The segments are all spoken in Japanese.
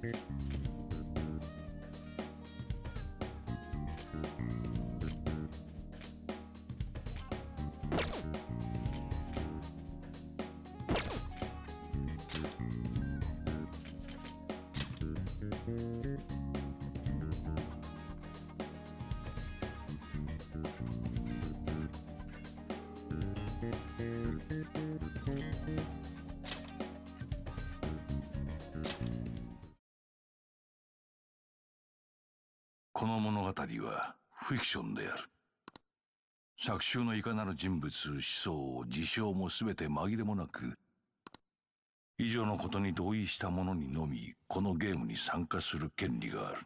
この物語はフィクションである。作中のいかなる人物、思想、事象も全て紛れもなく、以上のことに同意した者にのみこのゲームに参加する権利がある。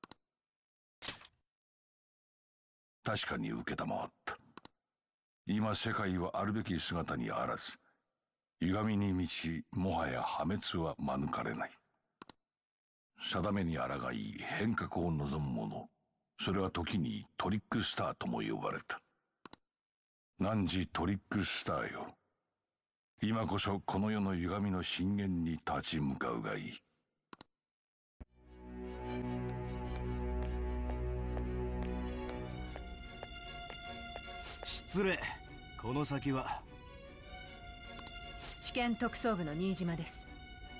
確かに承った。今世界はあるべき姿にあらず、歪みに満ち、もはや破滅は免れない。定めに抗い変革を望む者、それは時にトリックスターとも呼ばれた。汝トリックスターよ、今こそこの世の歪みの深淵に立ち向かうがいい。 失礼。この先は地検特捜部の新島です。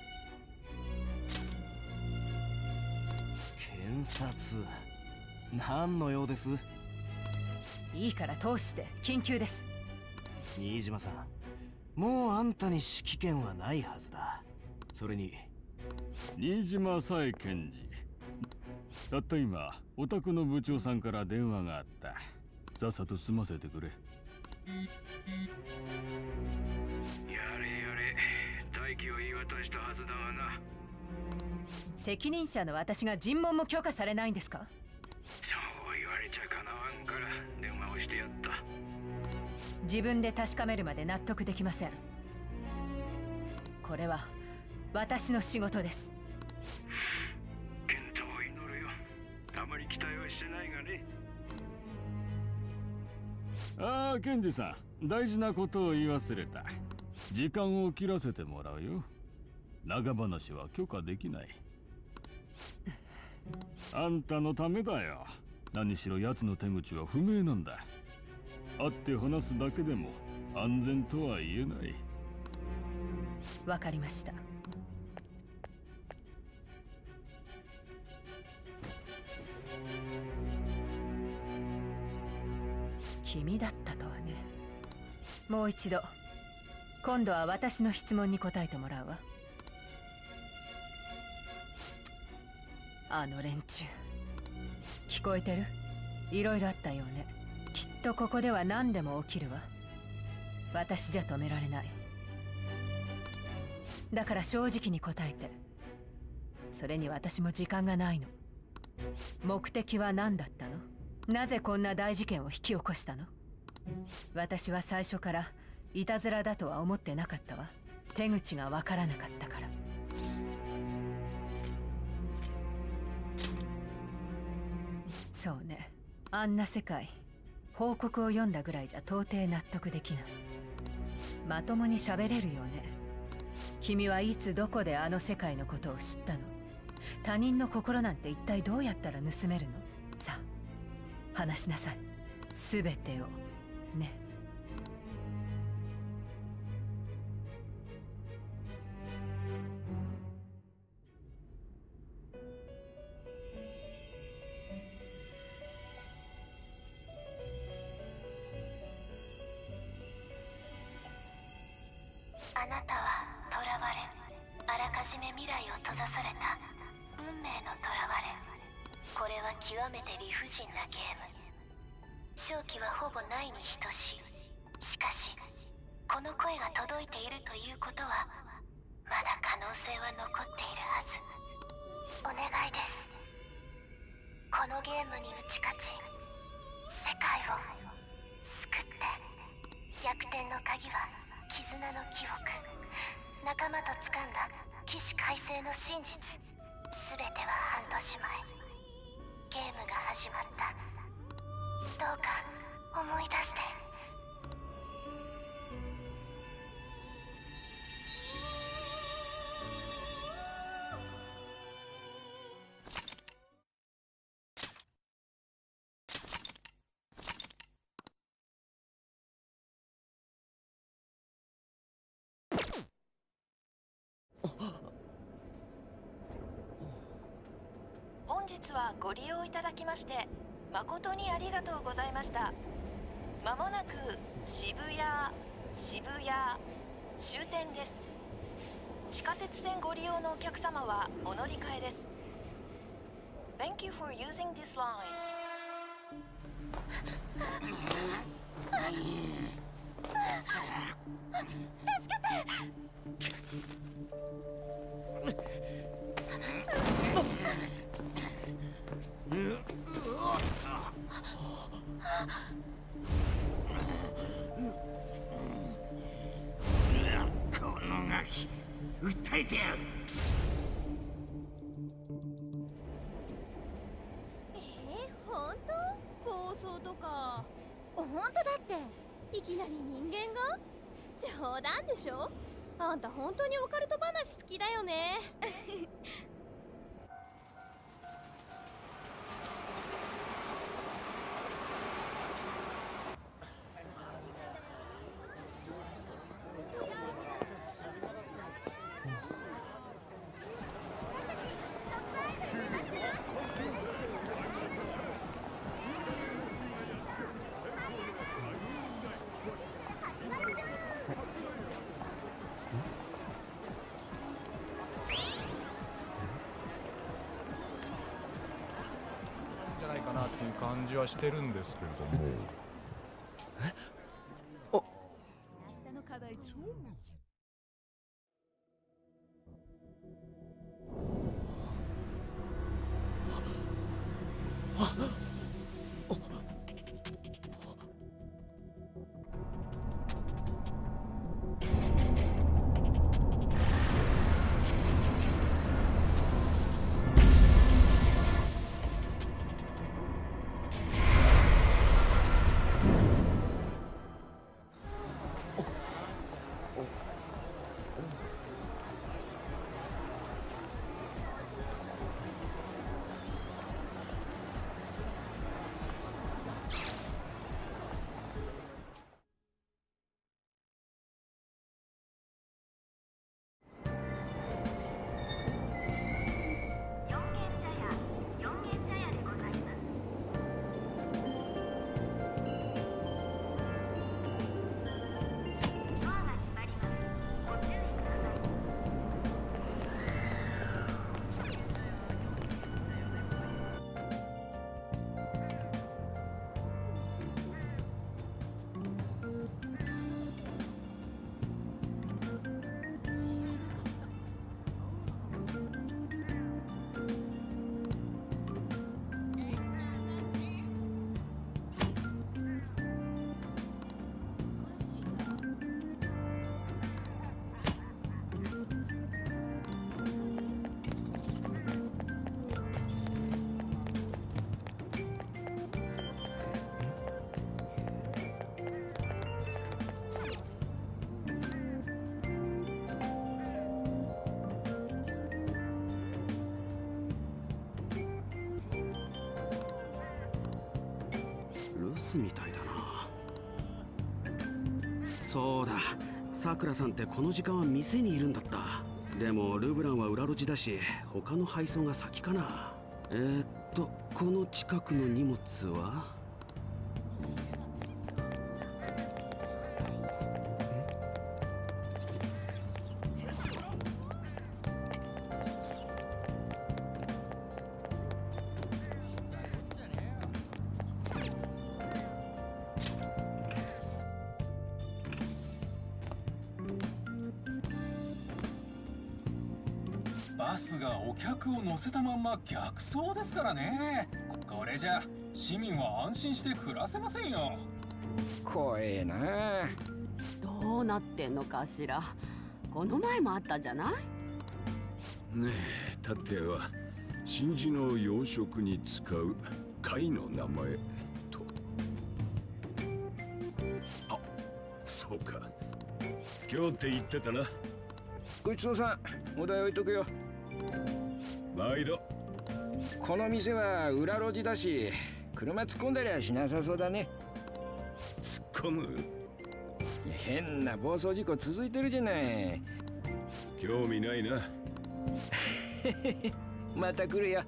検察、何の用です？ いいから通して、緊急です。 新島さん、もうあんたに指揮権はないはずだ。それに新島佐恵検事、たった今お宅の部長さんから電話があった。さっさと済ませてくれ。 やれやれ、待機を言い渡したはずだがな。 責任者の私が尋問も許可されないんですか？ そう言われちゃかなわんから電話をしてやった。 自分で確かめるまで納得できません。これは私の仕事です。 健闘を祈るよ。あまり期待はしてないがね。 ああ、検事さん、大事なことを言い忘れた。時間を切らせてもらうよ。長話は許可できない。あんたのためだよ。何しろ奴の手口は不明なんだ。会って話すだけでも安全とは言えない。 わかりました。君だったとはね。もう一度、今度は私の質問に答えてもらうわ。あの連中、聞こえてる？いろいろあったようね。きっとここでは何でも起きるわ。私じゃ止められない。だから正直に答えて。それに私も時間がないの。目的は何だったの？なぜこんな大事件を引き起こしたの？私は最初からいたずらだとは思ってなかったわ。手口がわからなかったから。そうね。あんな世界、報告を読んだぐらいじゃ到底納得できない。まともに喋れるよね。君はいつどこであの世界のことを知ったの？他人の心なんて一体どうやったら盗めるの？さあ、話しなさい。すべてを、ね。 あなたは囚われ、あらかじめ未来を閉ざされた運命の囚われ。これは極めて理不尽なゲーム。勝機はほぼないに等しい。しかしこの声が届いているということは、まだ可能性は残っているはず。お願いです。このゲームに打ち勝ち、世界を救って。逆転の鍵は絆の記憶。仲間と掴んだ起死回生の真実。全ては半年前、ゲームが始まった。どうか思い出して。 本日はご利用いただきまして誠にありがとうございました。まもなく渋谷終点です。地下鉄線ご利用のお客様はお乗り換えです。 Thank you for using this line. このガキ、訴えてやる。 本当？暴走とか。本当だって。いきなり人間が？冗談でしょ？あんた本当にオカルト話好きだよね。 じゃないかなっていう感じはしてるんですけれども。 明日の課題超難しい。 みたいだな。そうだ、さくらさんってこの時間は店にいるんだった。でもルブランは裏路地だし、他の配送が先かな。この近くの荷物は？ バスがお客を乗せたまんま逆走ですからね。これじゃ市民は安心して暮らせませんよ。 怖えな。 どうなってんのかしら。この前もあったじゃない。 ねえ、タテは真珠の養殖に使う貝の名前と。あ、そうか。今日って言ってたな。 ごちそうさん、お題置いとくよ。 毎度。 この店は裏路地だし、車突っ込んだりはしなさそうだね。 突っ込む？ いや、変な暴走事故続いてるじゃない。 興味ないな。 また来るよ。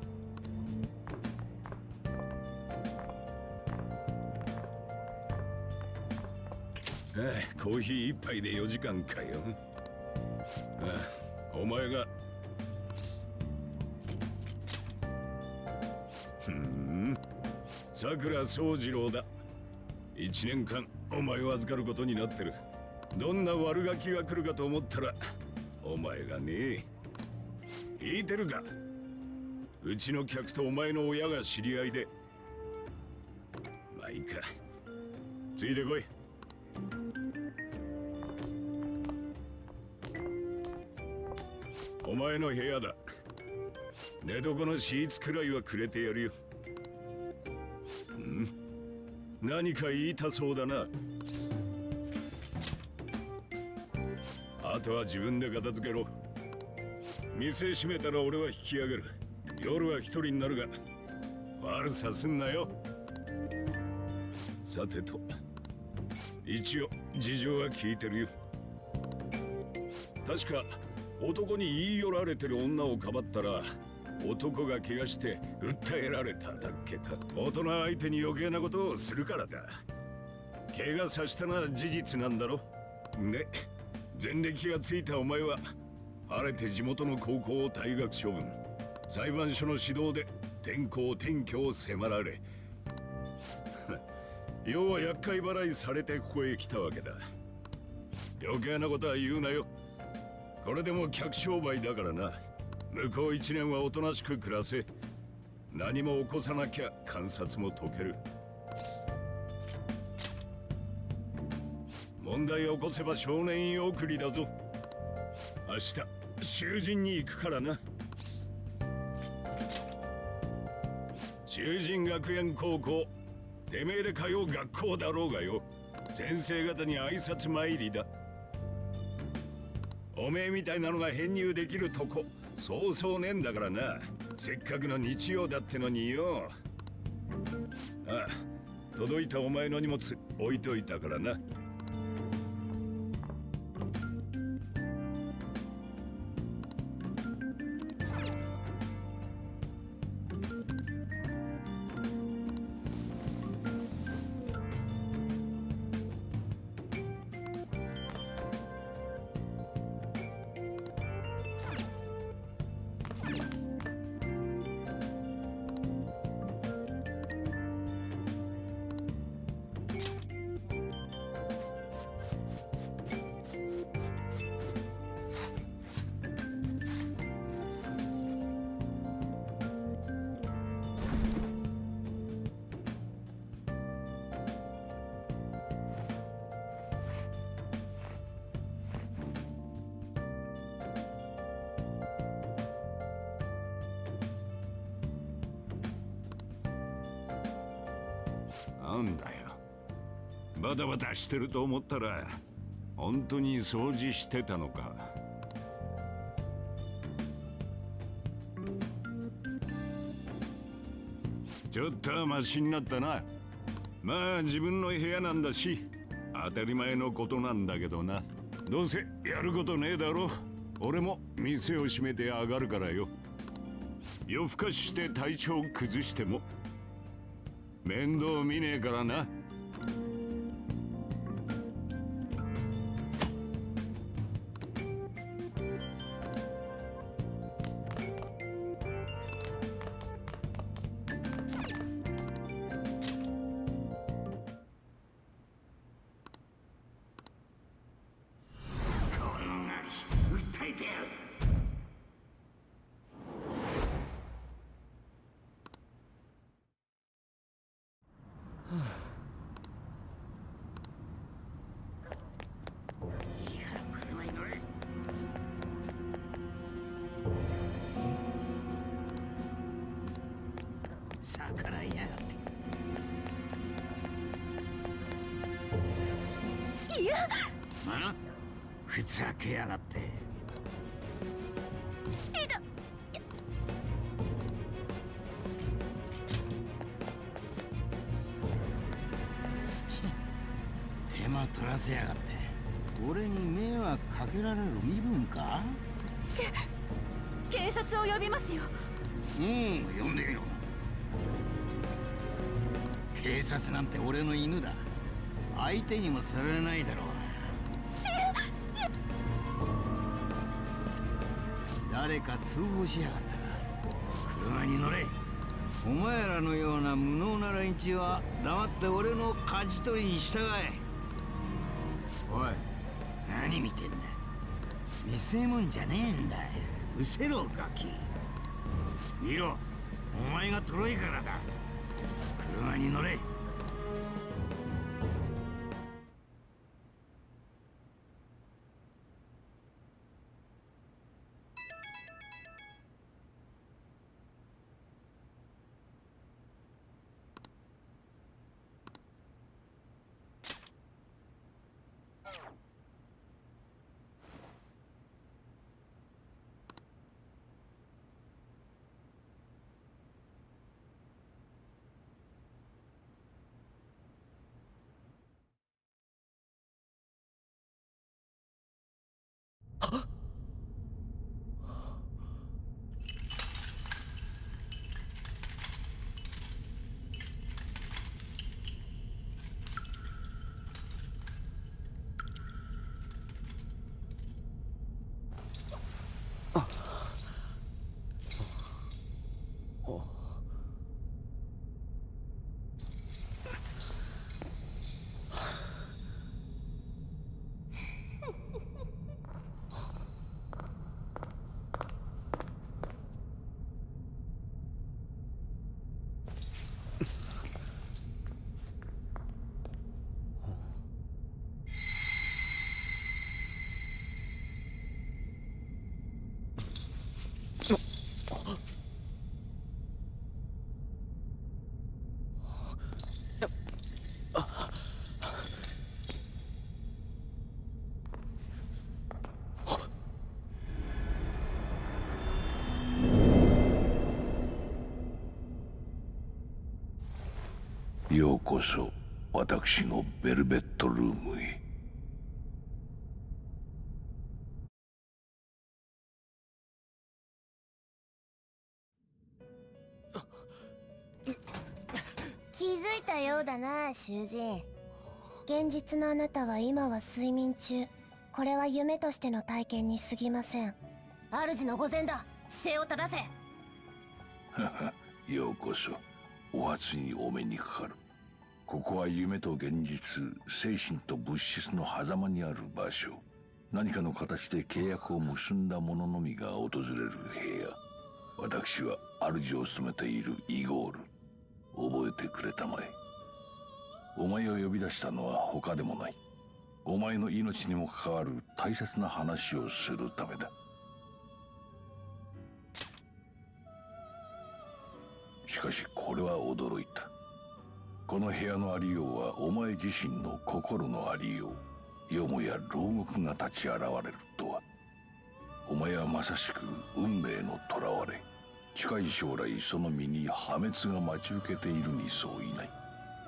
コーヒー一杯で4時間かよ。お前が。さくら宗次郎だ。1年間お前を預かることになってる。どんな悪ガキが来るかと思ったらお前がね。聞いてるか？うちの客とお前の親が知り合いで。まあいいか、ついてこい。お前の部屋だ。寝床のシーツくらいはくれてやるよ。何か言いたそうだな。あとは自分で片付けろ。店閉めたら俺は引き上げる。夜は一人になるが悪さすんなよ。さてと、一応事情は聞いてるよ。確か男に言い寄られてる女をかばったら男が怪我して訴えられただっけか。大人相手に余計なことをするからだ。怪我させたのは事実なんだろ。で、前歴がついたお前は晴れて地元の高校を退学処分。裁判所の指導で転校転居を迫られ要は厄介払いされてここへ来たわけだ。余計なことは言うなよ。これでも客商売だからな。向こう1年はおとなしく暮らせ。何も起こさなきゃ観察も解ける。問題を起こせば少年院送りだぞ。明日囚人に行くからな。囚人学園高校、てめえで通う学校だろうがよ。先生方に挨拶参りだ。おめえみたいなのが編入できるとこそうそうねえんだからな。せっかくの日曜だってのによ。ああ、届いたお前の荷物置いといたからな。なんだよ、バタバタしてると思ったら本当に掃除してたのか。ちょっとはマシになったな。まあ自分の部屋なんだし当たり前のことなんだけどな。どうせやることねえだろ。俺も店を閉めて上がるからよ。夜更かしして体調崩しても面倒見ねえからな。 逆らいやがって。いや、ふざけやがって。手間取らせやがって。俺に迷惑かけられる身分か。 警察を呼びますよ。 呼んでみろ。警察なんて俺の犬だ。相手にもされないだろう。誰か通報しやがったか。車に乗れ。お前らのような無能な連中は黙って俺の舵取りに従え。おい、何見てんだ。見せ物じゃねえんだよ。うせろガキ。見ろ、お前がトロいからだ。車に乗れ。 ようこそ私のベルベットルームへ。 気づいたようだな、囚人。現実のあなたは今は睡眠中。これは夢としての体験に過ぎません。主の御前だ。姿勢を正せ。 ようこそ。お初にお目にかかる。ここは夢と現実、精神と物質の狭間にある場所。何かの形で契約を結んだ者のみが訪れる部屋。私は主を務めているイゴール。覚えてくれたまえ。お前を呼び出したのは他でもない。お前の命にも関わる大切な話をするためだ。しかしこれは驚いた。この部屋のありようはお前自身の心のありよう。よもや牢獄が立ち現れるとは。お前はまさしく運命の囚われ。近い将来その身に破滅が待ち受けているに相違ない。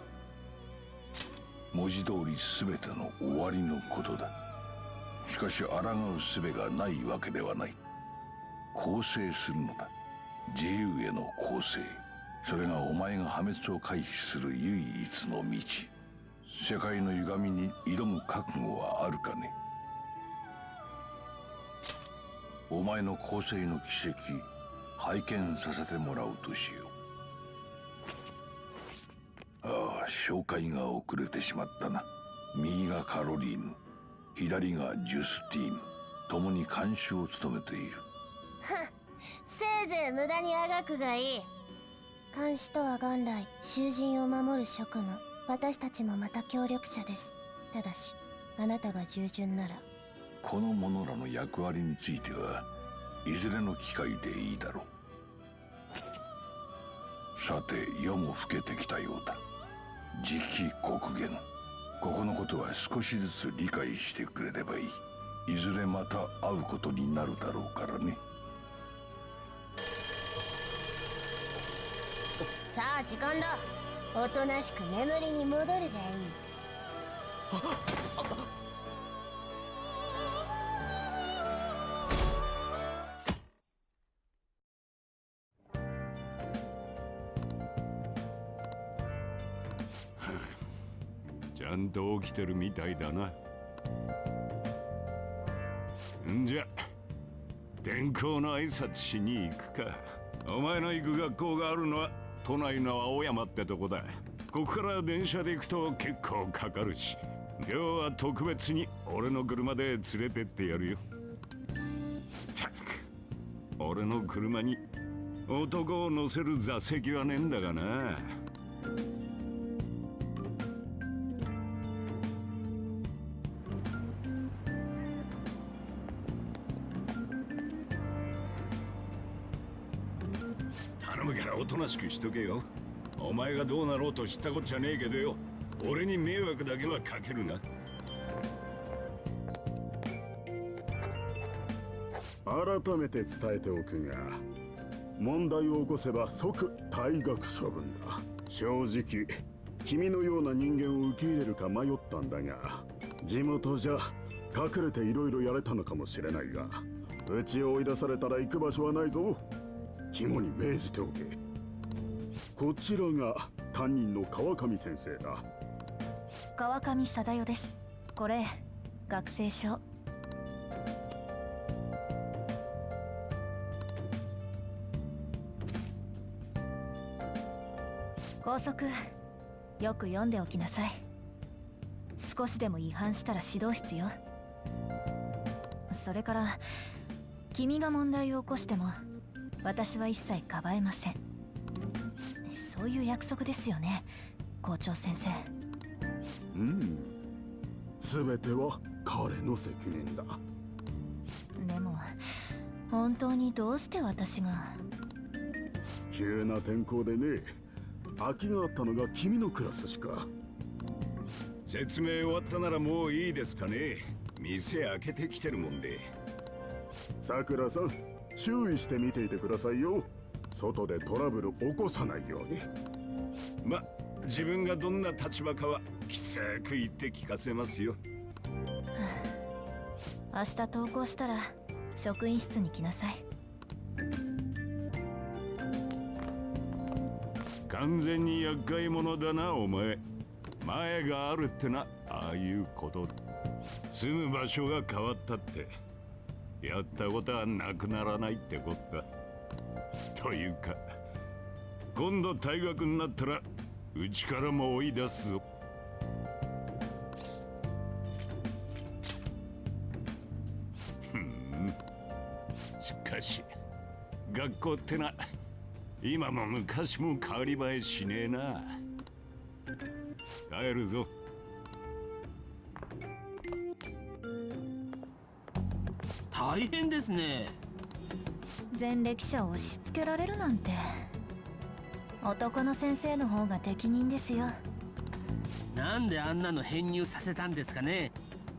文字通り全ての終わりのことだ。しかし抗う術がないわけではない。更生するのだ。自由への更生。それがお前が破滅を回避する唯一の道。世界の歪みに挑む覚悟はあるかね。お前の更生の奇跡、拝見させてもらうとしよう。ああ、紹介が遅れてしまったな。右がカロリーヌ、左がジュスティーヌ、共に監修を務めている。 せいぜい無駄にあがくがいい。監視とは元来囚人を守る職務。私たちもまた協力者です。ただしあなたが従順なら。 この者らの役割についてはいずれの機会でいいだろう。さて夜も更けてきたようだ。次期刻限。ここのことは少しずつ理解してくれればいい。いずれまた会うことになるだろうからね。 さあ時間だ。おとなしく眠りに戻るがいい。 ゃんと起きてるみたいだな。んじゃ転校の挨拶しに行くか。お前の行く学校があるのは都内の青山ってとこだ。ここから電車で行くと結構かかるし、今日は特別に俺の車で連れてってやるよ。たく、俺の車に男を乗せる座席はねえんだがな。頼むからおとなしくしとけよ。お前がどうなろうと知ったこっちゃねえけどよ、俺に迷惑だけはかけるな。 改めて伝えておくが、問題を起こせば即退学処分だ。正直君のような人間を受け入れるか迷ったんだが、地元じゃ隠れていろいろやれたのかもしれないが、うちを追い出されたら行く場所はないぞ。肝に銘じておけ。こちらが担任の川上先生だ。 川上貞代です。これ学生証。校則よく読んでおきなさい。少しでも違反したら指導室よ。それから君が問題を起こしても私は一切かばえません。そういう約束ですよね、校長先生。 うん、全ては彼の責任だ。 でも本当にどうして私が。 急な転校でね、空きがあったのが君のクラスしか。 説明終わったならもういいですかね。店開けてきてるもんで。 さくらさん、注意して見ていてくださいよ。外でトラブル起こさないように。 ま、自分がどんな立場かはきつく言って聞かせますよ。 明日登校したら職員室に来なさい。 完全に厄介者だなお前。前があるってな、ああいうこと。住む場所が変わったってやったことはなくならないってことだ。というか今度退学になったらうちからも追い出すぞ。しかし学校ってな、今も昔も変わり映えしねえな。帰るぞ。 大変ですね。 前歴者を押し付けられるなんて。男の先生の方が適任ですよ。 なんであんなの編入させたんですかね。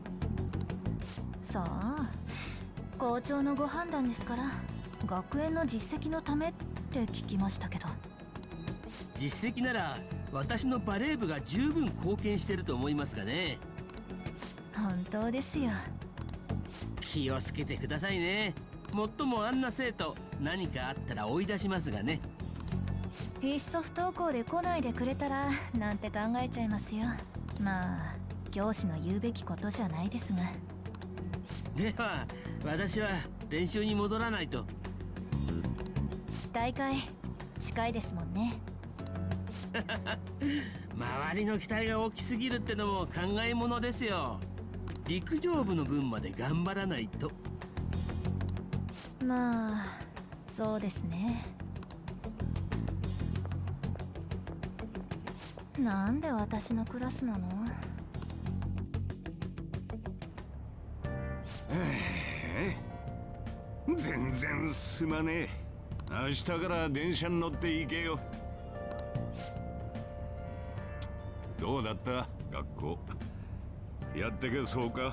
さあ、校長のご判断ですから。学園の実績のためって聞きましたけど。 実績なら私のバレー部が十分貢献してると思いますがね。 本当ですよ。 気をつけてくださいね。もっともあんな生徒、何かあったら追い出しますがね。 いっそ不登校で来ないでくれたらなんて考えちゃいますよ。まあ教師の言うべきことじゃないですが。 では私は練習に戻らないと。 大会近いですもんね。 周りの期待が大きすぎるってのも考えものですよ。陸上部の分まで頑張らないと。 まあそうですね。なんで私のクラスなの？ 全然すまねえ。明日から電車に乗って行けよ。どうだった学校。やってけそうか。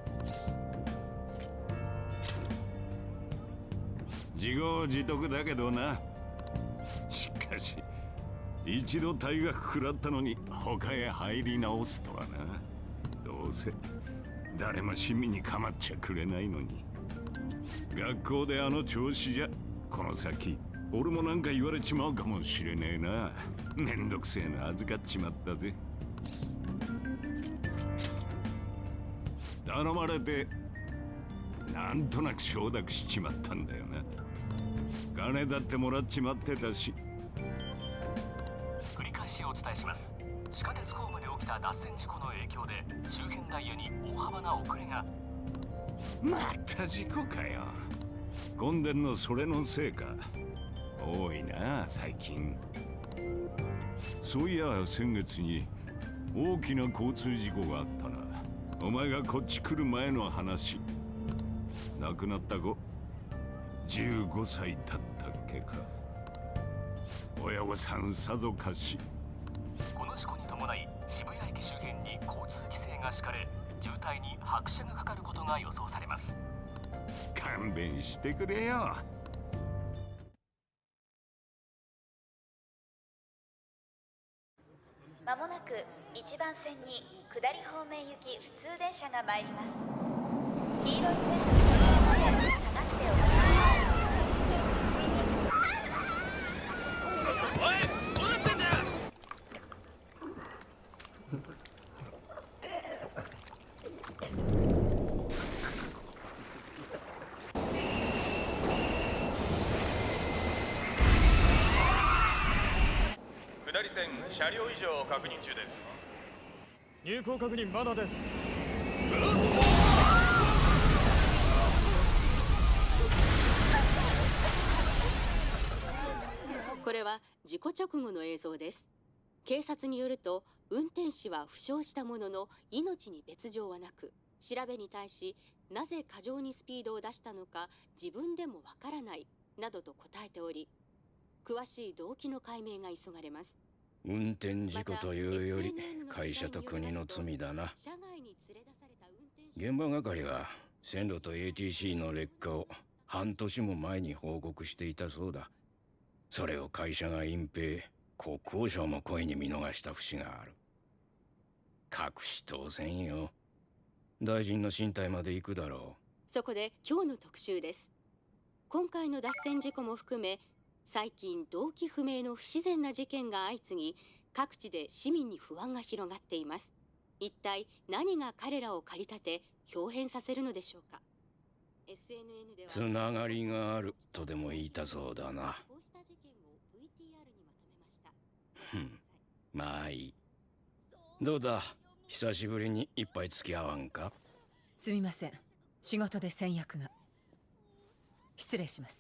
自業自得だけどな。しかし一度退学食らったのに他へ入り直すとはな。どうせ誰も親身に構っちゃくれないのに。学校であの調子じゃこの先俺もなんか言われちまうかもしれねえな。めんどくせえな預かっちまったぜ。 頼まれてなんとなく承諾しちまったんだよな。金だってもらっちまってたし。 繰り返しお伝えします。地下鉄ホームで起きた脱線事故の影響で周辺ダイヤに大幅な遅れが。 また事故かよ。混んでんのそれのせいか。多いな最近。そういや先月に大きな交通事故があったな。お前がこっち来る前の話。亡くなった子15歳だったっけか。親御さんさぞかし。 この事故に伴い渋谷駅周辺に交通規制が敷かれ、渋滞に拍車がかかることが予想されます。 勘弁してくれよ。 まもなく1番線に下り方面行き普通電車が参ります。黄色い線の下がっております。 おい、どうなってんだよ。 下り線車両異常を確認中です。 入港確認まだです。 これは事故直後の映像です。警察によると運転士は負傷したものの命に別状はなく、調べに対しなぜ過剰にスピードを出したのか自分でもわからないなどと答えており、詳しい動機の解明が急がれます。 運転事故というより会社と国の罪だな。現場係は線路と ATC の劣化を半年も前に報告していたそうだ。それを会社が隠蔽、国交省も故意に見逃した節がある。隠し当然よ。大臣の進退まで行くだろう。そこで今日の特集です。今回の脱線事故も含め、最近動機不明の不自然な事件が相次ぎ、各地で市民に不安が広がっています。一体何が彼らを駆り立て豹変させるのでしょうか。 CNN ではつながりがあるとでも言いたそうだな。 こうした事件を VTR にまとめました。 まあいい。どうだ、久しぶりに一杯付き合わんか。 すみません、仕事で先約が。失礼します。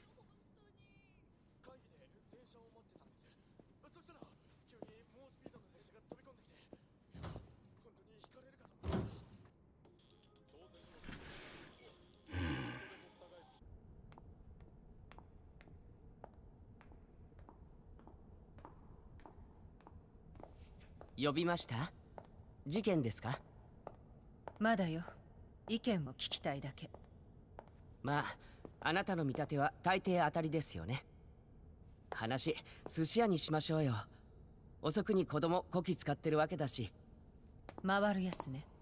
呼びました？事件ですか？ まだよ。意見を聞きたいだけ。 まあ、あなたの見立ては大抵当たりですよね。話、寿司屋にしましょうよ。遅くに子供こき使ってるわけだし。 回るやつね。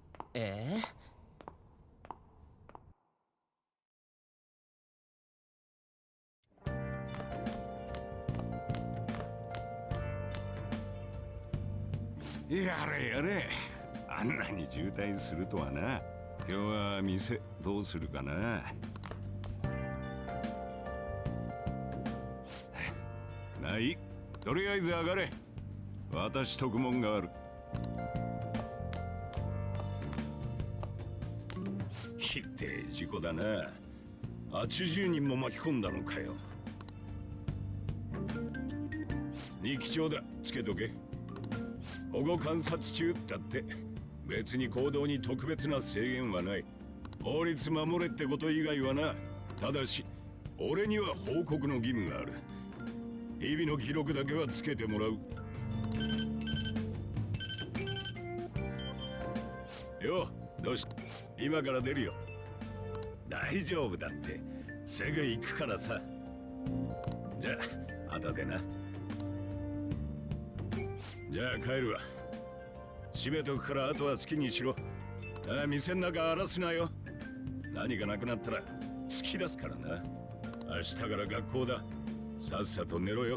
やれやれ、あんなに渋滞するとはな。今日は店どうするかな。ない、とりあえず上がれ。私特門がある。ひってえ事故だな。80人も巻き込んだのかよ。二機長だ、つけとけ。保護観察中だって。別に行動に特別な制限はない。法律守れってこと以外はな。ただし俺には報告の義務がある。日々の記録だけはつけてもらうよ。どうし、今から出るよ。大丈夫だって、すぐ行くからさ。じゃあ後でな。じゃあ帰るわ。閉めとくからあとは好きにしろ。店の中荒らすなよ。何がなくなったら突き出すからな。明日から学校だ。さっさと寝ろよ。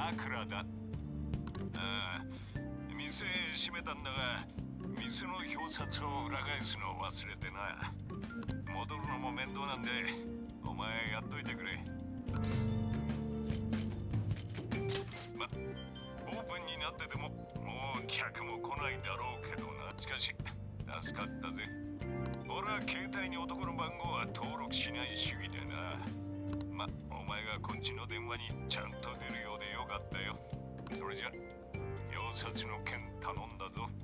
さくらだ。ああ、店閉めたんだが、店の表札を裏返すのを忘れてな。戻るのも面倒なんで、お前やっといてくれ。ま、オープンになってても、もう客も来ないだろうけどな。しかし、助かったぜ。俺は携帯に男の番号は登録しない主義でな。ま、お前がこっちの電話にちゃんと出るようでよかったよ。それじゃ、表札の件頼んだぞ。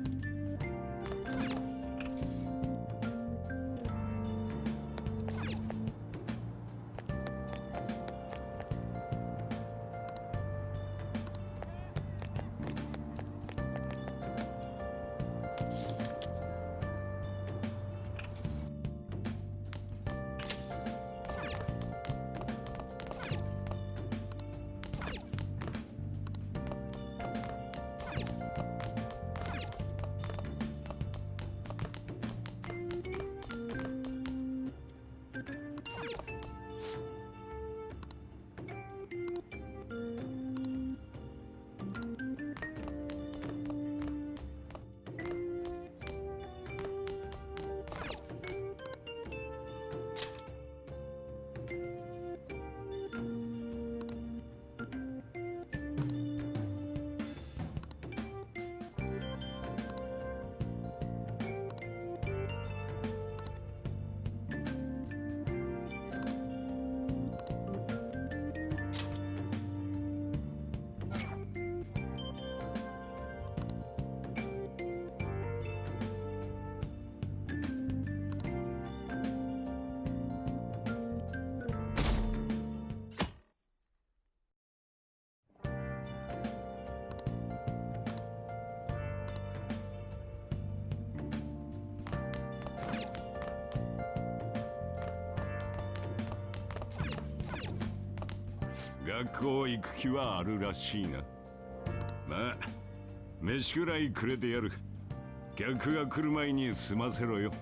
学校行く気はあるらしいな。まあ、飯くらいくれてやる。客が来る前に済ませろよ。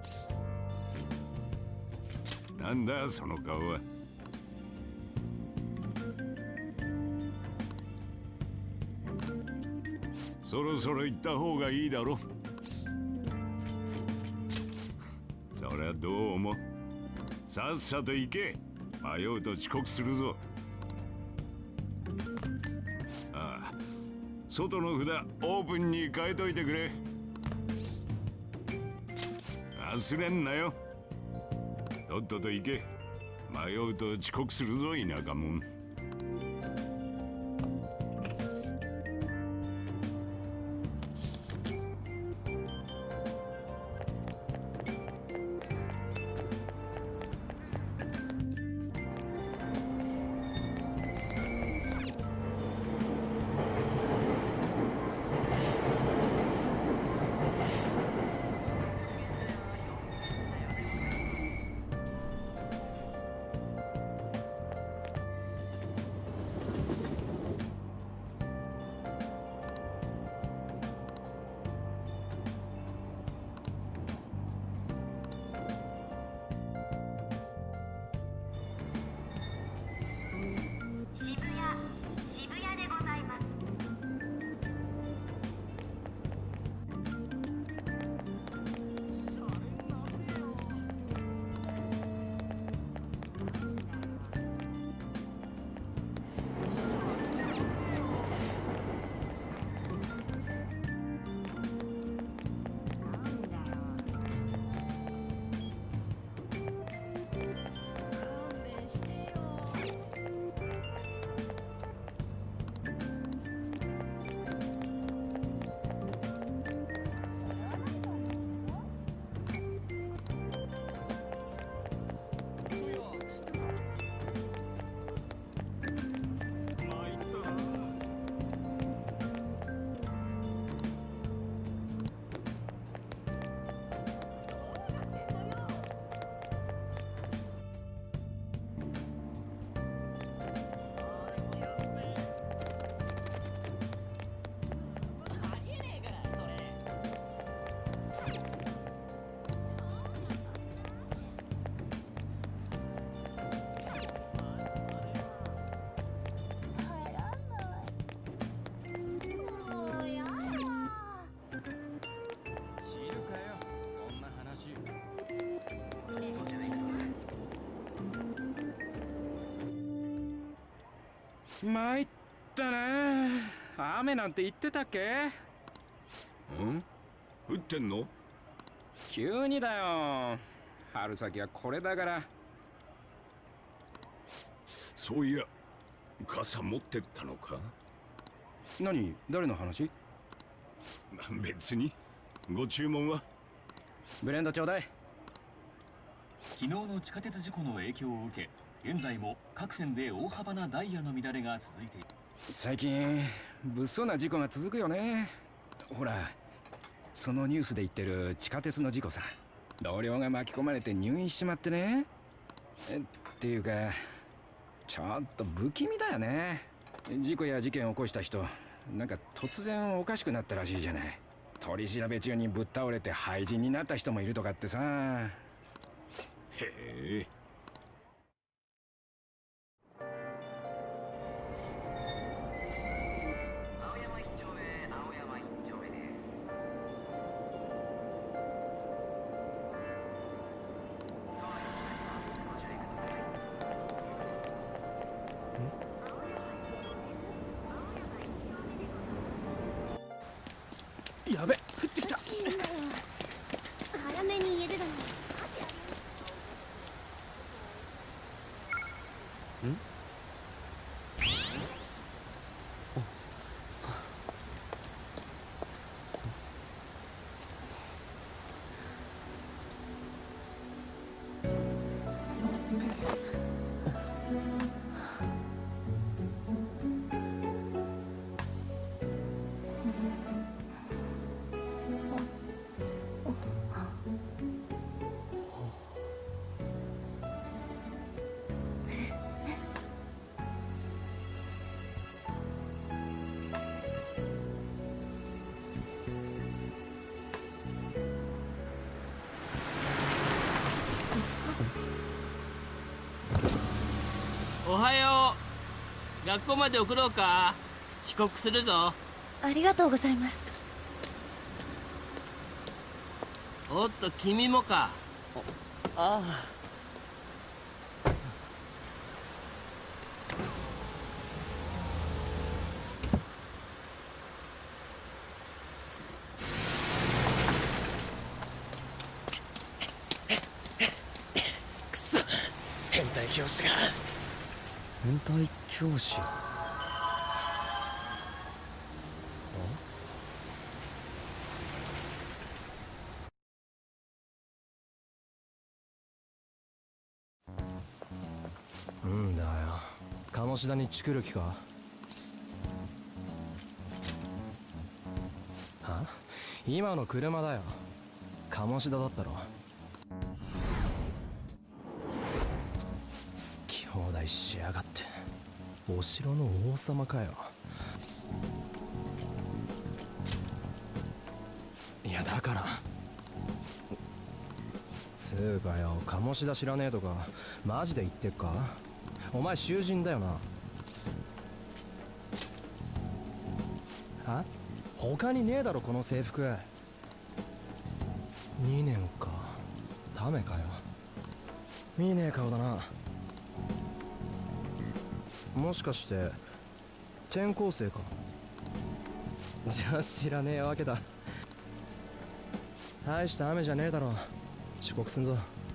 なんだその顔は。そろそろ行った方がいいだろ。そりゃどう思う？さっさと行け。迷うと遅刻するぞ。ああ、外の札オープンに変えといてくれ。忘れんなよ。とっとと行け。迷うと遅刻するぞ、田舎者。 参ったな。雨なんて言ってたっけ？ 降ってんの？ 急にだよ。春先はこれだから。 そういや、傘持ってったのか？ 何？誰の話？ 別に。ご注文は？ ブレンドちょうだい。 昨日の地下鉄事故の影響を受け、現在も各線で大幅なダイヤの乱れが続いている。 最近物騒な事故が続くよね。ほら、そのニュースで言ってる地下鉄の事故さ。同僚が巻き込まれて入院しちまってね。っていうか、ちょっと不気味だよね。事故や事件を起こした人、なんか突然おかしくなったらしいじゃない。取り調べ中にぶっ倒れて廃人になった人もいるとかってさ。 へえ。 やべ、降ってきた。 早めに家出だね。 おはよう。学校まで送ろうか？遅刻するぞ。 ありがとうございます。 おっと、君もか。 ああ。 くそ、変態教師が。 変態教師。 んだよ、鴨志田にチクる気か？は？今の車だよ。鴨志田だったろ。好き放題しやがって。お城の王様かよ。いやだからつうかよ、鴨志田知らねえとかマジで言ってっか？お前囚人だよな。は？他にねえだろこの制服。2年か。ダメかよ。見ねえ顔だな。もしかして転校生か？じゃあ知らねえわけだ。大した雨じゃねえだろ。遅刻すんぞ。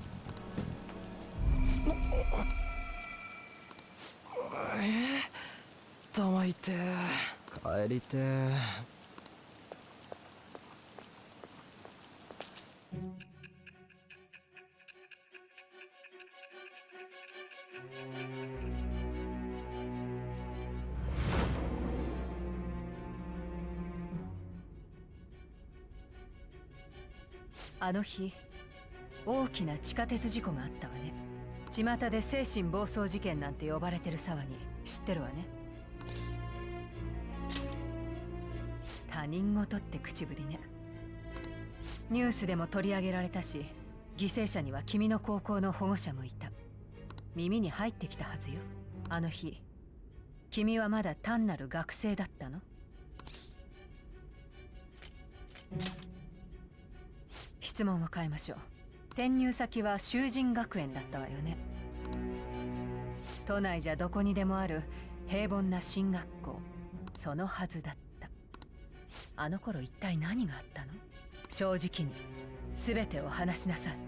頭痛え。帰りてえ。 あの日、大きな地下鉄事故があったわね。巷で精神暴走事件なんて呼ばれてる騒ぎ、知ってるわね。他人事って口ぶりね。ニュースでも取り上げられたし、犠牲者には君の高校の保護者もいた。耳に入ってきたはずよ。あの日、君はまだ単なる学生だったの？質問を変えましょう。転入先は修人学園だったわよね。都内じゃどこにでもある平凡な進学校、そのはずだった。あの頃一体何があったの？正直に全てを話しなさい。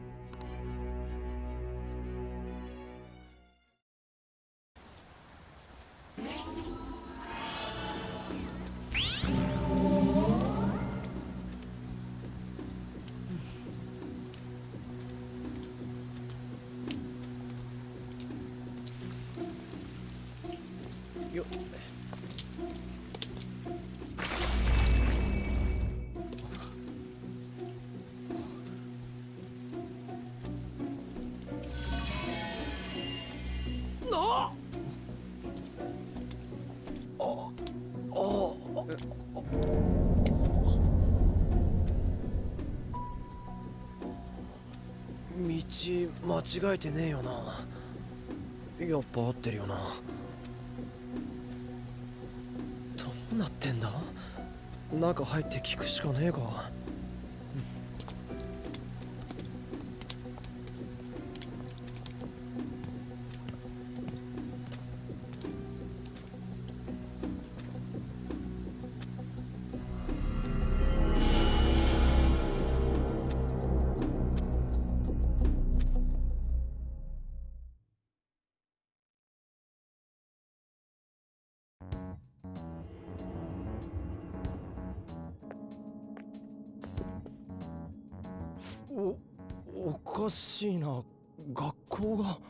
よっ。道間違えてねえよな。やっぱ合ってるよな。どうなってんだ？中入って聞くしかねえか。おかしいな。学校が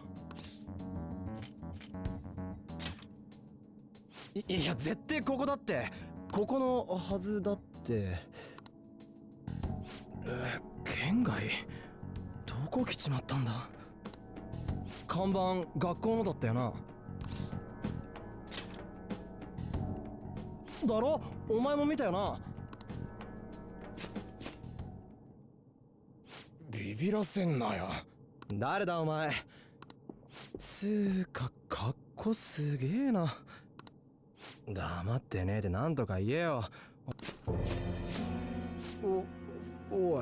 いや絶対ここだって。ここのはずだって。県外どこ来ちまったんだ。看板学校のだったよな。だろ？お前も見たよな。ビビらせんなよ。誰だお前。つーかかっこすげえな。黙ってねえでなんとか言えよ。お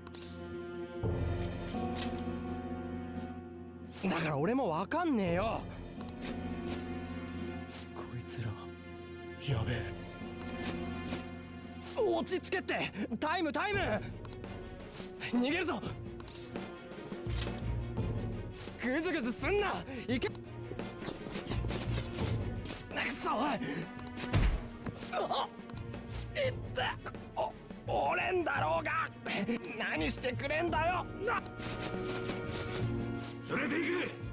い。だから俺もわかんねえよ。こいつらやべえ。落ち着けって。タイム逃げるぞ。グズグズすんな。行け。くそ。いった折れんだろうが。何してくれんだよ。 連れて行け。